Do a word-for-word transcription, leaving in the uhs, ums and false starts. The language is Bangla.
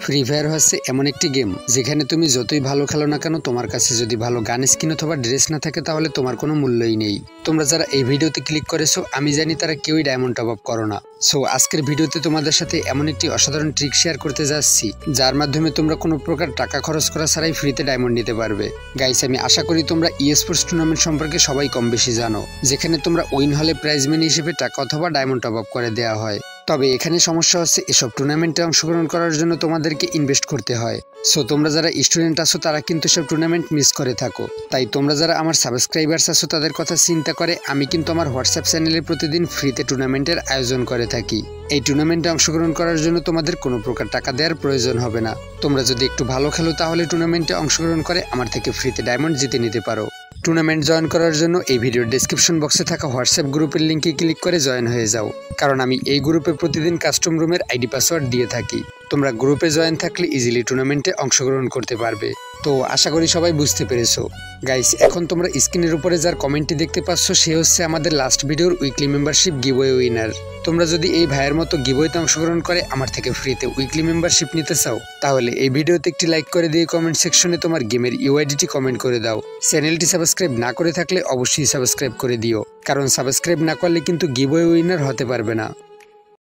ফ্রি ফায়ার হচ্ছে এমন একটি গেম যেখানে তুমি যতই ভালো খেলো না কেন তোমার কাছে যদি ভালো গান স্কিন অথবা ড্রেস না থাকে তাহলে তোমার কোনো মূল্যই নেই। তোমরা যারা এই ভিডিওতে ক্লিক করেছো আমি জানি তারা কেউই ডায়মন্ড টপ আপ করো না। সো আজকের ভিডিওতে তোমাদের সাথে এমন একটি অসাধারণ ট্রিক শেয়ার করতে যাচ্ছি যার মাধ্যমে তোমরা কোনো প্রকার টাকা খরচ করা ছাড়াই ফ্রিতে ডায়মন্ড নিতে পারবে। গাইস, আমি আশা করি তোমরা ই স্পোর্টস টুর্নামেন্ট সম্পর্কে সবাই কম বেশি জানো, যেখানে তোমরা উইন হলে প্রাইজ মানি হিসেবে টাকা অথবা ডায়মন্ড টপ আপ করে দেওয়া হয়। তবে এখানে সমস্যা হচ্ছে এসব টুর্নামেন্টে অংশগ্রহণ করার জন্য তোমাদেরকে ইনভেস্ট করতে হয়। সো তোমরা যারা স্টুডেন্ট আছো তারা কিন্তু সব টুর্নামেন্ট মিস করে থাকো। তাই তোমরা যারা আমার সাবস্ক্রাইবার্স আছো তাদের কথা চিন্তা করে আমি কিন্তু আমার হোয়াটসঅ্যাপ চ্যানেলে প্রতিদিন ফ্রিতে টুর্নামেন্টের আয়োজন করে থাকি। এই টুর্নামেন্টে অংশগ্রহণ করার জন্য তোমাদের কোনো প্রকার টাকা দেওয়ার প্রয়োজন হবে না। তোমরা যদি একটু ভালো খেলো তাহলে টুর্নামেন্টে অংশগ্রহণ করে আমার থেকে ফ্রিতে ডায়মন্ড জিতে নিতে পারো। টুর্নামেন্ট জয়েন করার জন্য এই ভিডিওর ডেসক্রিপশন বক্সে থাকা হোয়াটসঅ্যাপ গ্রুপের লিঙ্কে ক্লিক করে জয়েন হয়ে যাও, কারণ আমি এই গ্রুপে প্রতিদিন কাস্টম রুমের আইডি পাসওয়ার্ড দিয়ে থাকি। তোমরা গ্রুপে জয়েন থাকলে ইজিলি টুর্নামেন্টে অংশগ্রহণ করতে পারবে। তো আশা করি সবাই বুঝতে পেরেছো। গাইস, এখন তোমরা স্ক্রিনের উপরে যার কমেন্টটি দেখতে পাচ্ছ সে হচ্ছে আমাদের লাস্ট ভিডিওর উইকলি মেম্বারশিপ গিভওয়ে উইনার। তোমরা যদি এই ভাইয়ের মতো গিভওয়েতে অংশগ্রহণ করে আমার থেকে ফ্রিতে উইকলি মেম্বারশিপ নিতে চাও তাহলে এই ভিডিওতে একটি লাইক করে দিয়ে কমেন্ট সেকশনে তোমার গেমের ইউআইডিটি কমেন্ট করে দাও। চ্যানেলটি সাবস্ক্রাইব না করে থাকলে অবশ্যই সাবস্ক্রাইব করে দিও, কারণ সাবস্ক্রাইব না করলে কিন্তু গিভওয়ে উইনার হতে পারবে না।